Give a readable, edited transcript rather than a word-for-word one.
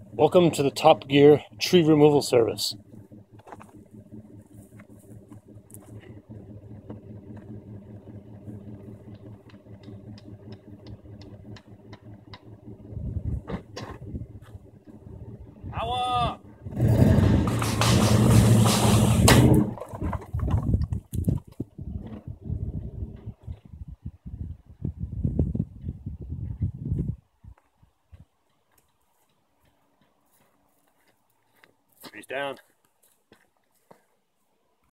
Welcome to the Top Gear tree removal service. Power! Trees down.